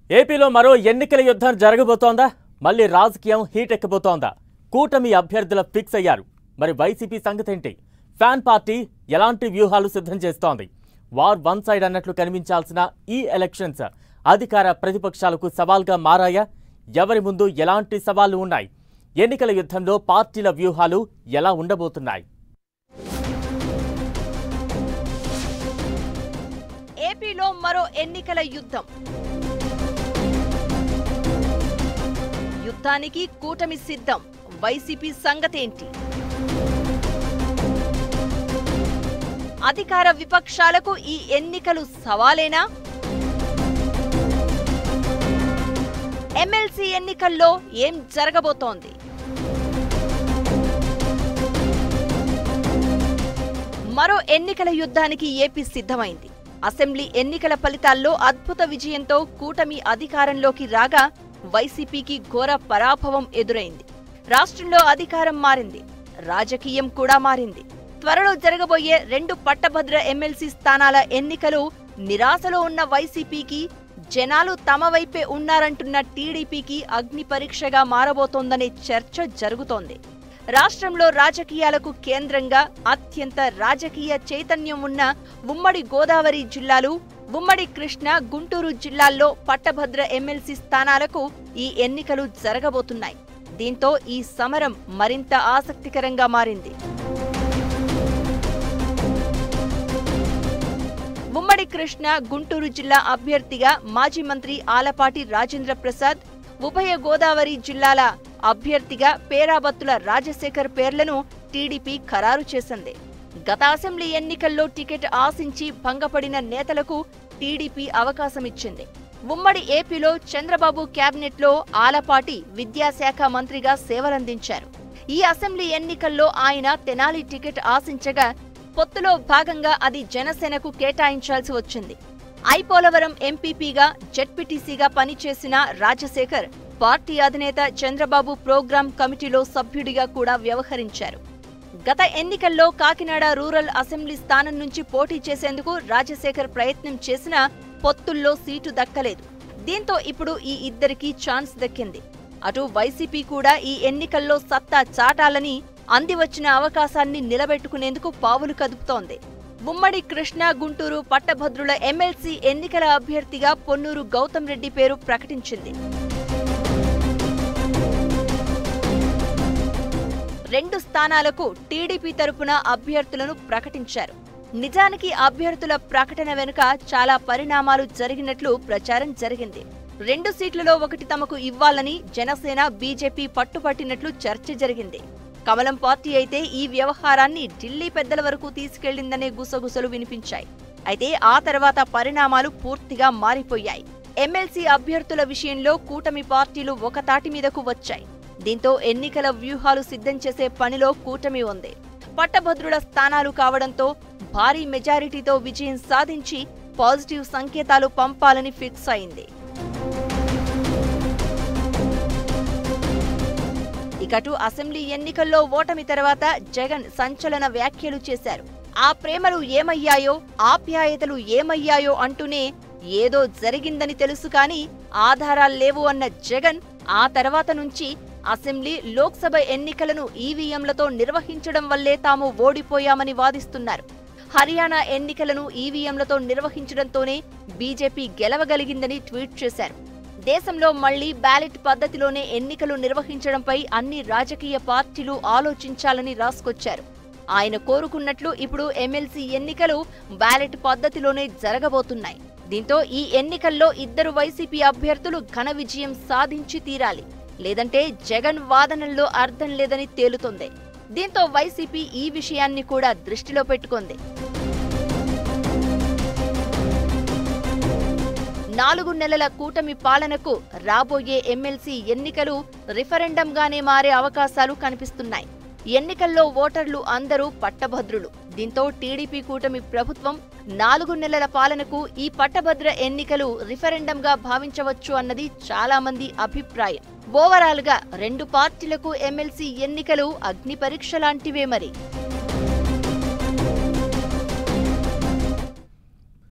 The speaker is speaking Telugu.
ఏపీలో మరో ఎన్నికల యుద్ధం జరగబోతోందా? మళ్ళీ రాజకీయం హీట్ ఎక్కబోతోందా? కూటమి అభ్యర్థుల ఫిక్స్ అయ్యారు. మరి వైసీపీ సంగతేంటి? ఫ్యాన్ పార్టీ ఎలాంటి వ్యూహాలు సిద్ధం చేస్తోంది? వార్ వన్ సైడ్ అన్నట్లు కనిపించాల్సిన ఈ ఎలక్షన్స్ అధికార ప్రతిపక్షాలకు సవాల్గా మారాయా? ఎవరి ముందు ఎలాంటి సవాళ్లు ఉన్నాయి? ఎన్నికల యుద్ధంలో పార్టీల వ్యూహాలు ఎలా ఉండబోతున్నాయి? ఏపీలో మరో ఎన్నికల యుద్ధం. యుద్ధానికి కూటమి సిద్ధం. వైసీపీ సంగతేంటి? అధికార విపక్షాలకు ఈ ఎన్నికలు సవాలేనా? ఎమ్మెల్సీ ఎన్నికల్లో ఏం జరగబోతోంది? మరో ఎన్నికల యుద్ధానికి ఏపీ సిద్ధమైంది. అసెంబ్లీ ఎన్నికల ఫలితాల్లో అద్భుత విజయంతో కూటమి అధికారంలోకి రాగా వైసీపీకి ఘోర పరాభవం ఎదురైంది. రాష్ట్రంలో అధికారం మారింది, రాజకీయం కూడా మారింది. త్వరలో జరగబోయే 2 పట్టభద్ర ఎమ్మెల్సీ స్థానాల ఎన్నికలు నిరాశలో ఉన్న వైసీపీకి, జనాలు తమ వైపే ఉన్నారంటున్న టీడీపీకి అగ్ని పరీక్షగా మారబోతోందనే చర్చ జరుగుతోంది. రాష్ట్రంలో రాజకీయాలకు కేంద్రంగా అత్యంత రాజకీయ చైతన్యం ఉన్న ఉమ్మడి గోదావరి జిల్లాలు, ఉమ్మడి కృష్ణా, గుంటూరు జిల్లాల్లో పట్టభద్ర ఎమ్మెల్సీ స్థానాలకు ఈ ఎన్నికలు జరగబోతున్నాయి. దీంతో ఈ సమరం మరింత ఆసక్తికరంగా మారింది. ఉమ్మడి కృష్ణా, గుంటూరు జిల్లా అభ్యర్థిగా మాజీ మంత్రి ఆలపాటి రాజేంద్ర ప్రసాద్, ఉభయ గోదావరి జిల్లాల అభ్యర్థిగా పేరాబత్తుల రాజశేఖర్ పేర్లను టీడీపీ ఖరారు చేసింది. గత అసెంబ్లీ ఎన్నికల్లో టికెట్ ఆశించి భంగపడిన నేతలకు టీడీపీ అవకాశమిచ్చింది. ఉమ్మడి ఏపీలో చంద్రబాబు క్యాబినెట్లో ఆలపాటి విద్యాశాఖ మంత్రిగా సేవలందించారు. ఈ అసెంబ్లీ ఎన్నికల్లో ఆయన తెనాలి టికెట్ ఆశించగా పొత్తులో భాగంగా అది జనసేనకు కేటాయించాల్సి వచ్చింది. ఐపోలవరం ఎంపీపీగా, జెడ్పీటీసీగా పనిచేసిన రాజశేఖర్ పార్టీ అధినేత చంద్రబాబు ప్రోగ్రాం కమిటీలో సభ్యుడిగా కూడా వ్యవహరించారు. గత ఎన్నికల్లో కాకినాడ రూరల్ అసెంబ్లీ స్థానం నుంచి పోటీ చేసేందుకు రాజశేఖర్ ప్రయత్నం చేసినా పొత్తుల్లో సీటు దక్కలేదు. దీంతో ఇప్పుడు ఈ ఇద్దరికీ ఛాన్స్ దక్కింది. అటు వైసీపీ కూడా ఈ ఎన్నికల్లో సత్తా చాటాలని, అందివచ్చిన అవకాశాన్ని నిలబెట్టుకునేందుకు పావులు కదుపుతోంది. ఉమ్మడి కృష్ణా, గుంటూరు పట్టభద్రుల ఎమ్మెల్సీ ఎన్నికల అభ్యర్థిగా పొన్నూరు గౌతమ్ రెడ్డి పేరు ప్రకటించింది. 2 స్థానాలకు టీడీపీ తరపున అభ్యర్థులను ప్రకటించారు. నిజానికి అభ్యర్థుల ప్రకటన వెనుక చాలా పరిణామాలు జరిగినట్లు ప్రచారం జరిగింది. 2 సీట్లలో ఒకటి తమకు ఇవ్వాలని జనసేన, బీజేపీ పట్టుపట్టినట్లు చర్చ జరిగింది. కమలం పార్టీ అయితే ఈ వ్యవహారాన్ని ఢిల్లీ పెద్దల వరకు తీసుకెళ్లిందనే గుసగుసలు వినిపించాయి. అయితే ఆ తర్వాత పరిణామాలు పూర్తిగా మారిపోయాయి. ఎమ్మెల్సీ అభ్యర్థుల విషయంలో కూటమి పార్టీలు ఒక తాటి మీదకు వచ్చాయి. దీంతో ఎన్నికల వ్యూహాలు సిద్ధం చేసే పనిలో కూటమి ఉంది. పట్టభద్రుల స్థానాలు కావడంతో భారీ మెజారిటీతో విజయం సాధించి పాజిటివ్ సంకేతాలు పంపాలని ఫిక్స్ అయింది. ఇకటు అసెంబ్లీ ఎన్నికల్లో ఓటమి తర్వాత జగన్ సంచలన వ్యాఖ్యలు చేశారు. ఆ ప్రేమలు ఏమయ్యాయో, ఆప్యాయతలు ఏమయ్యాయో అంటూనే ఏదో జరిగిందని తెలుసు కానీ ఆధారాల్లేవు అన్న జగన్ ఆ తర్వాత నుంచి అసెంబ్లీ, లోక్సభ ఎన్నికలను ఈవీఎంలతో నిర్వహించడం వల్లే తాము ఓడిపోయామని వాదిస్తున్నారు. హర్యానా ఎన్నికలను ఈవీఎంలతో నిర్వహించడంతోనే బీజేపీ గెలవగలిగిందని ట్వీట్ చేశారు. దేశంలో మళ్లీ బ్యాలెట్ పద్ధతిలోనే ఎన్నికలు నిర్వహించడంపై అన్ని రాజకీయ పార్టీలు ఆలోచించాలని రాసుకొచ్చారు. ఆయన కోరుకున్నట్లు ఇప్పుడు ఎమ్మెల్సీ ఎన్నికలు బ్యాలెట్ పద్ధతిలోనే జరగబోతున్నాయి. దీంతో ఈ ఎన్నికల్లో 2 వైసీపీ అభ్యర్థులు ఘన విజయం సాధించి తీరాలి, లేదంటే జగన్ వాదనల్లో అర్థం లేదని తేలుతోంది. దీంతో వైసీపీ ఈ విషయాన్ని కూడా దృష్టిలో పెట్టుకుంది. 4 నెలల కూటమి పాలనకు రాబోయే ఎమ్మెల్సీ ఎన్నికలు రిఫరెండంగానే మారే అవకాశాలు కనిపిస్తున్నాయి. ఎన్నికల్లో ఓటర్లు అందరూ పట్టభద్రులు. దీంతో టీడీపీ కూటమి ప్రభుత్వం 4 నెలల పాలనకు ఈ పట్టభద్ర ఎన్నికలు రిఫరెండంగా భావించవచ్చు అన్నది చాలా మంది అభిప్రాయం. ఓవరాల్ గా 2 పార్టీలకు ఎమ్మెల్సీ ఎన్నికలు అగ్ని పరీక్ష లాంటివే మరి.